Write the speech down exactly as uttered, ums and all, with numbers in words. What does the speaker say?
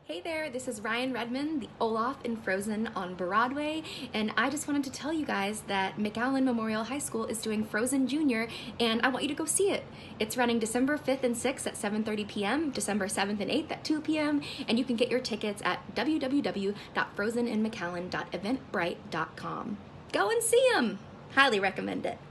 Hey there, this is Ryann Redmond, the Olaf in Frozen on Broadway, and I just wanted to tell you guys that McAllen Memorial High School is doing Frozen Junior, and I want you to go see it. It's running December fifth and sixth at seven thirty p m, December seventh and eighth at two p m, and you can get your tickets at w w w dot frozen in mcallen dot eventbrite dot com. Go and see them! Highly recommend it.